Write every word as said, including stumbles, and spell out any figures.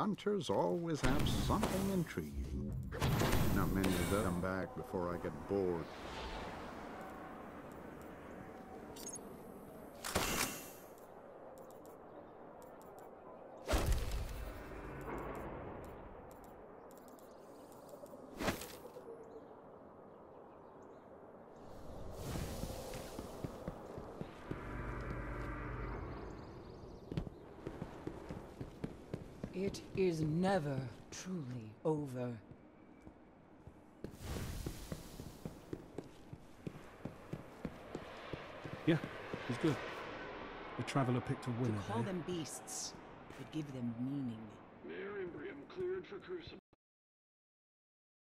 hunters always have something intriguing. Not many of them come back before I get bored. It is never truly over. Yeah, he's good. The Traveler picked a winner, To call eh? them beasts would give them meaning. Mayor Imbrium cleared for crucible.